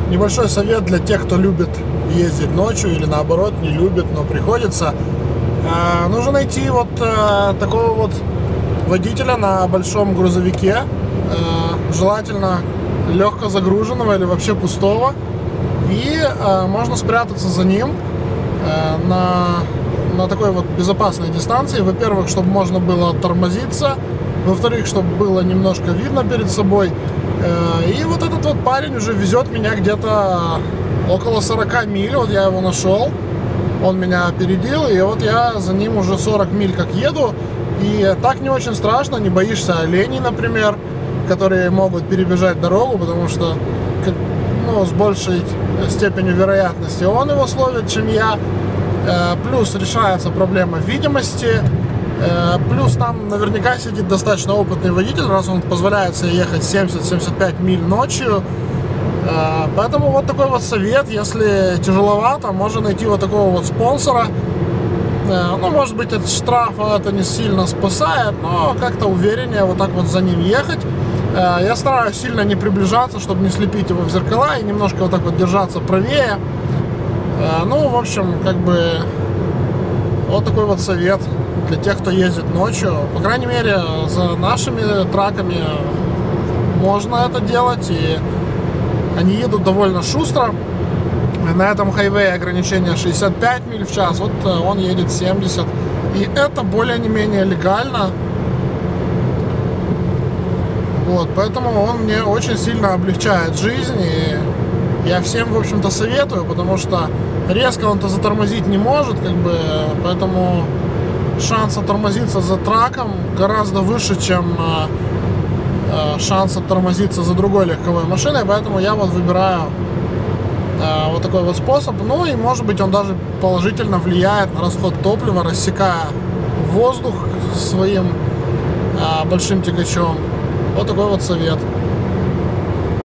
Небольшой совет для тех, кто любит ездить ночью или наоборот не любит, но приходится. Нужно найти вот такого вот водителя на большом грузовике, желательно легко загруженного или вообще пустого, и можно спрятаться за ним на такой вот безопасной дистанции. Во-первых, чтобы можно было тормозиться, во-вторых, чтобы было немножко видно перед собой. И вот этот вот парень уже везет меня где-то около 40 миль, вот я его нашел, он меня опередил, и вот я за ним уже 40 миль как еду, и так не очень страшно, не боишься оленей, например, которые могут перебежать дорогу, потому что с большей степенью вероятности он его словит, чем я. Плюс решается проблема видимости, плюс там наверняка сидит достаточно опытный водитель, раз он позволяет себе ехать 70-75 миль ночью. Поэтому вот такой вот совет: если тяжеловато, можно найти вот такого вот спонсора. Может быть, от штрафа это не сильно спасает, но как-то увереннее вот так вот за ним ехать. Я стараюсь сильно не приближаться, чтобы не слепить его в зеркала, и немножко вот так вот держаться правее. В общем, вот такой вот совет для тех, кто ездит ночью. По крайней мере, за нашими траками можно это делать, и они едут довольно шустро. На этом хайвее ограничение 65 миль в час, вот он едет 70, и это более-менее легально. Вот, поэтому он мне очень сильно облегчает жизнь, и я всем, в общем-то, советую, потому что резко он-то затормозить не может, поэтому шанс оттормозиться за траком гораздо выше, чем шанс оттормозиться за другой легковой машиной, поэтому я вот выбираю вот такой вот способ. И может быть он даже положительно влияет на расход топлива, рассекая воздух своим большим тягачом. Вот такой вот совет.